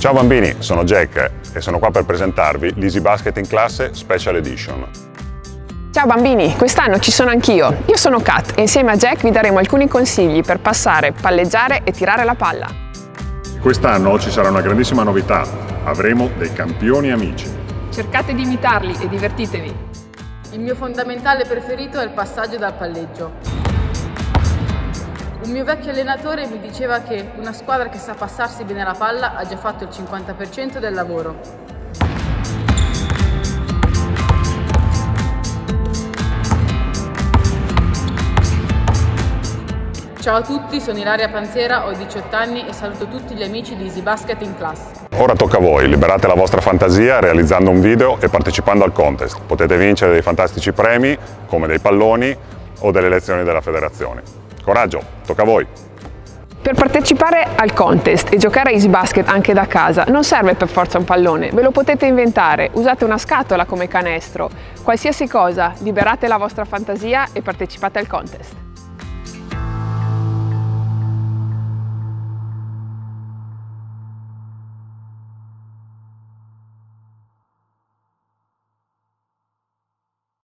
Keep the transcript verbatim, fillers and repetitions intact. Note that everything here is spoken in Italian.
Ciao bambini, sono Jack e sono qua per presentarvi l'Easy Basket in classe Special Edition. Ciao bambini, quest'anno ci sono anch'io. Io sono Kat e insieme a Jack vi daremo alcuni consigli per passare, palleggiare e tirare la palla. Quest'anno ci sarà una grandissima novità, avremo dei campioni amici. Cercate di imitarli e divertitevi. Il mio fondamentale preferito è il passaggio dal palleggio. Un mio vecchio allenatore mi diceva che una squadra che sa passarsi bene la palla ha già fatto il cinquanta per cento del lavoro. Ciao a tutti, sono Ilaria Panzera, ho diciotto anni e saluto tutti gli amici di Easy Basket in Class. Ora tocca a voi, liberate la vostra fantasia realizzando un video e partecipando al contest. Potete vincere dei fantastici premi come dei palloni o delle lezioni della federazione. Coraggio, tocca a voi! Per partecipare al contest e giocare a Easy Basket anche da casa non serve per forza un pallone, ve lo potete inventare, usate una scatola come canestro, qualsiasi cosa, liberate la vostra fantasia e partecipate al contest.